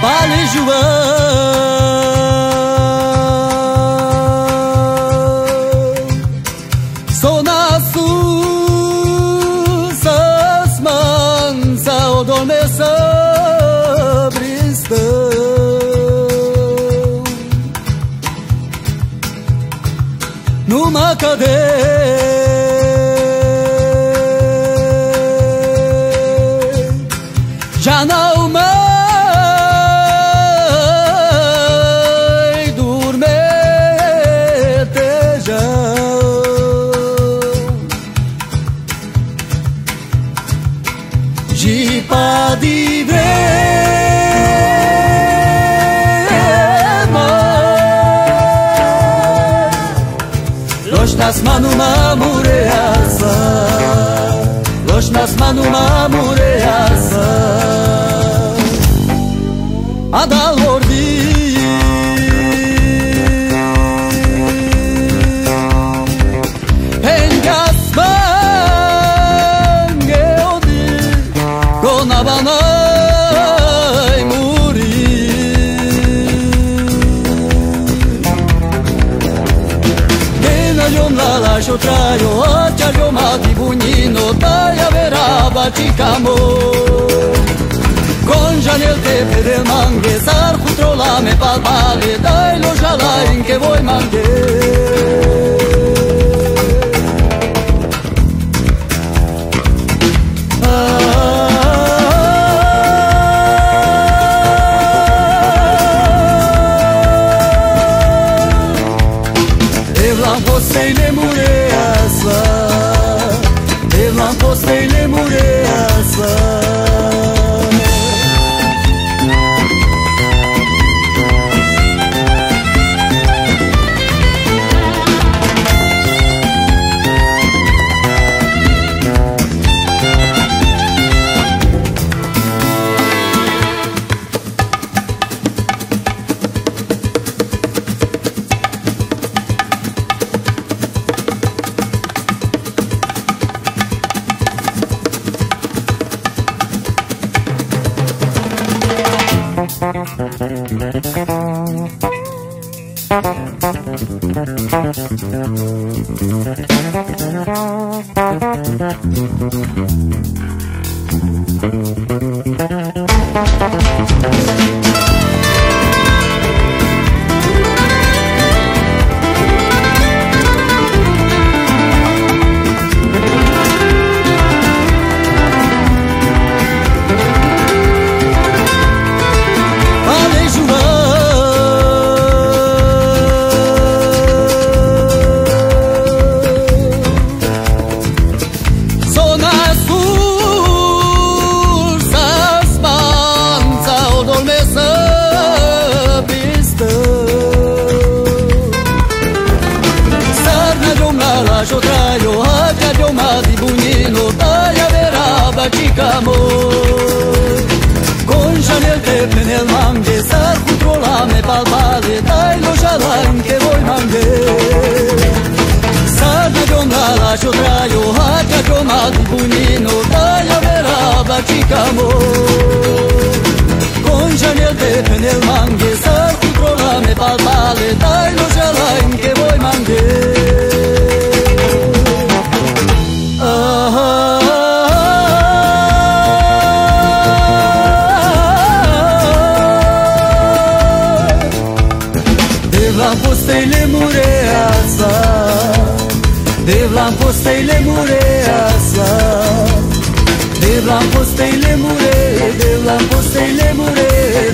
Numai cade já não mai durmeteja și pa divre nas manu mamureasa, los nas manu mamureasa, adal vordi, hengas mangeodi, gonabanai muri. Lascio traio, acciaio mati bugnino, taglia verava cicamo. Congia nel tepe del manghe, sar controllame palpale, dai lo jalain che vuoi manghe. Evlam postele mureasa, evlam postele mureasa. Congia nel tepe nel manghe, sar controllame palpale, dai lo jalain che vuoi manghe. Sarna gomla lascio traio, hacca goma di bugnino, dai averava cicamo. Congia nel tepe nel manghe, sar controllame palpale, dai lo jalain che vuoi manghe. Devlam postele mureasa, devlam postele mureasa, devlam postele mure, devlam postele mure,